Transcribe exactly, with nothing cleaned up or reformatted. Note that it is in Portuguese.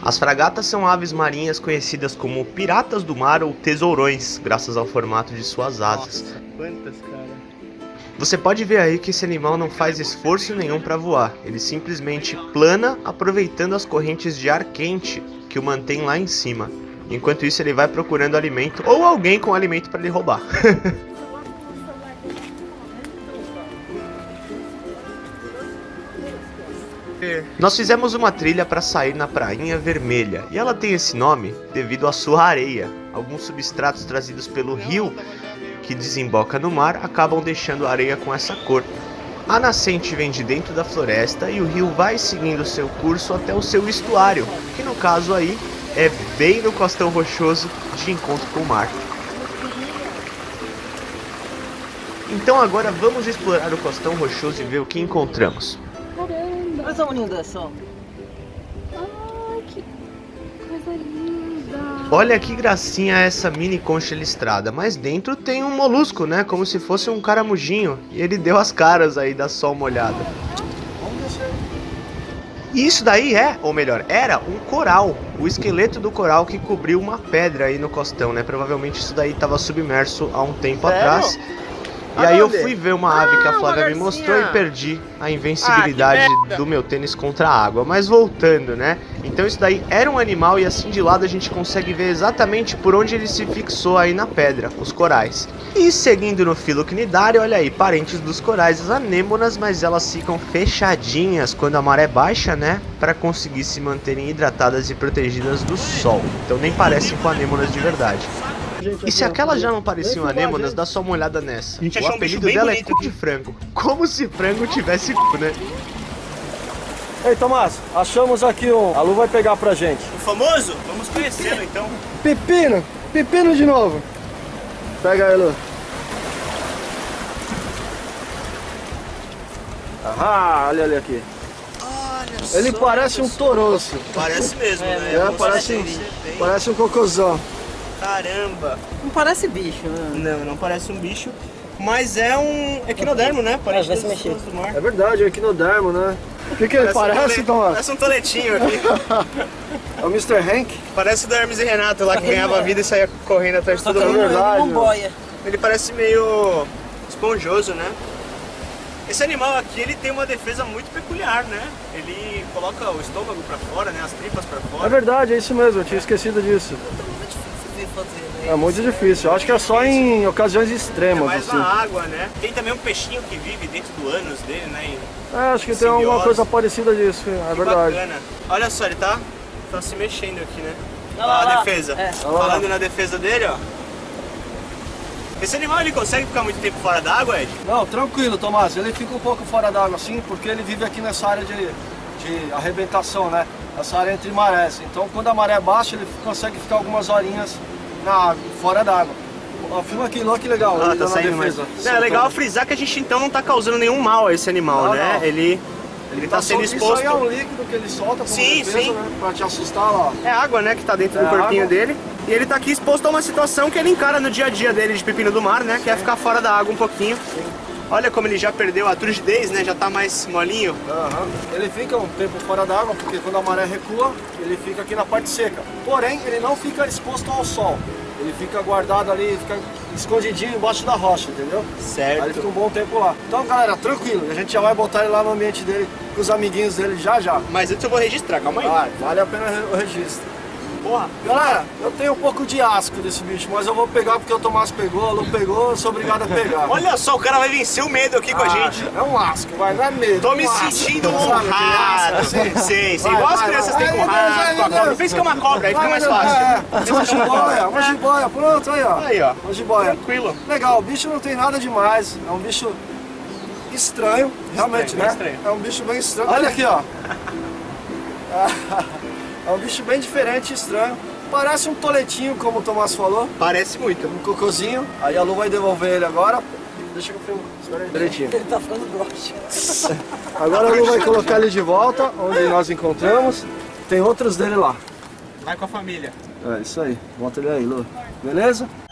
As fragatas são aves marinhas conhecidas como piratas do mar ou tesourões, graças ao formato de suas asas. Nossa, quantas, cara. Você pode ver aí que esse animal não faz esforço nenhum para voar, ele simplesmente plana aproveitando as correntes de ar quente que o mantém lá em cima. Enquanto isso ele vai procurando alimento ou alguém com alimento para lhe roubar. Nós fizemos uma trilha para sair na Prainha Vermelha, e ela tem esse nome devido à sua areia. Alguns substratos trazidos pelo rio que desemboca no mar acabam deixando a areia com essa cor. A nascente vem de dentro da floresta e o rio vai seguindo seu curso até o seu estuário, que no caso aí é bem no costão rochoso de encontro com o mar. Então agora vamos explorar o costão rochoso e ver o que encontramos. Olha essa linda só. Ai, que coisa linda. Olha que gracinha essa mini concha listrada, mas dentro tem um molusco, né? Como se fosse um caramujinho. E ele deu as caras aí, dá só uma olhada. E isso daí é, ou melhor, era um coral. O esqueleto do coral que cobriu uma pedra aí no costão, né? Provavelmente isso daí estava submerso há um tempo Sério? atrás. E aí eu fui ver uma ave que a Flávia me mostrou e perdi a invencibilidade ah, do meu tênis contra a água. Mas voltando, né? Então isso daí era um animal e assim de lado a gente consegue ver exatamente por onde ele se fixou aí na pedra, os corais. E seguindo no filo cnidário, olha aí, parentes dos corais, as anêmonas, mas elas ficam fechadinhas quando a maré baixa, né? Para conseguir se manterem hidratadas e protegidas do sol. Então nem parecem com anêmonas de verdade. E se aquelas já não pareciam anêmonas, dá só uma olhada nessa. O apelido dela é cu de frango. Como se frango tivesse cu, né? Ei, Tomás, achamos aqui um... A Lu vai pegar pra gente. O famoso? Vamos conhecê-lo então. Pepino! Pepino de novo! Pega aí, Lu. Ah, olha ali aqui. Olha Ele só, parece um toroço. Parece mesmo, É, né? É, Vamos parece, conhecer bem. parece um cocôzão. Caramba. Não parece bicho, né? Não, não parece um bicho. Mas é um equinodermo, né? Parece vai se dos mexer. frutos do mar. É verdade, é equinodermo, né? O que que ele parece, um tole... Tomás? Parece um toletinho aqui. É o mister Hank? Parece o do Hermes e Renato lá que ganhava a vida e saía correndo atrás de todo que mundo. ele- verdade, não meu. boia. Ele parece meio esponjoso, né? Esse animal aqui, ele tem uma defesa muito peculiar, né? Ele coloca o estômago pra fora, né? As tripas pra fora. É verdade, é isso mesmo, eu tinha esquecido disso. É difícil de fazer, né? É muito difícil, eu acho que é só em ocasiões É extremas, mais assim. na água, né? Tem também um peixinho que vive dentro do ânus dele, né? E É, acho que tem alguma simbiose. coisa parecida disso, é que verdade. bacana. Olha só, ele tá, tá se mexendo aqui, né? Olha Olha lá, a olha lá. defesa. É. Falando na defesa dele, ó. Esse animal, ele consegue ficar muito tempo fora d'água, Ed? Não, tranquilo, Tomás, ele fica um pouco fora d'água assim, porque ele vive aqui nessa área de, de arrebentação, né? Essa área entre marés. Então, quando a maré baixa, ele consegue ficar algumas horinhas na água, fora d'água. Ó, filma aqui, olha que legal. Ah, ele tá na saindo mais. defesa. É legal frisar que a gente então não tá causando nenhum mal a esse animal, Não, né? não. Ele, ele tá sendo Isso exposto. aí é um líquido que ele solta como Sim, defesa, sim. né? Pra te assustar, ó. É água, né, que tá dentro É do corpinho água. dele. E ele tá aqui exposto a uma situação que ele encara no dia a dia dele de pepino do mar, né? Que é ficar fora da água um pouquinho. Olha como ele já perdeu a turgidez, né? Já tá mais molinho. Aham. Ele fica um tempo fora d'água, porque quando a maré recua, ele fica aqui na parte seca. Porém, ele não fica exposto ao sol. Ele fica guardado ali, fica escondidinho embaixo da rocha, entendeu? Certo. Aí ele fica um bom tempo lá. Então, galera, tranquilo. A gente já vai botar ele lá no ambiente dele, com os amiguinhos dele já já. Mas antes eu vou registrar, calma aí. Vai, vale a pena o registro. Porra. Galera, eu tenho um pouco de asco desse bicho, mas eu vou pegar porque o Tomás pegou, a Lu pegou, eu sou obrigado a pegar. Olha só, o cara vai vencer o medo aqui com a Ah, gente. É um asco, vai, não é medo. Tô é me um asco. sentindo Sabe aquele honrado. asco, assim? Sei, sei. Vai, Igual as vai, crianças vai. têm com Ai, meu Deus, rato, ai, com a meu cobra. Deus. Pensa que é uma cobra, aí fica Vai, mais meu Deus, fácil. É, uma jiboia, uma jiboia, pronto, aí ó. Aí, ó. Uma jiboia. Tranquilo. Legal, o bicho não tem nada demais, é um bicho estranho, realmente, Estranho, né? estranho. É um bicho bem estranho. Olha aqui, ó. É um bicho bem diferente, estranho. Parece um toletinho, como o Tomás falou, Parece muito. um cocôzinho. Aí a Lu vai devolver ele agora. Deixa que eu filmo. Espera aí. Direitinho. Ele tá ficando broxa. Agora a Lu vai colocar ele de volta, onde nós encontramos. Tem outros dele lá. Vai com a família. É isso aí, bota ele aí, Lu. Beleza?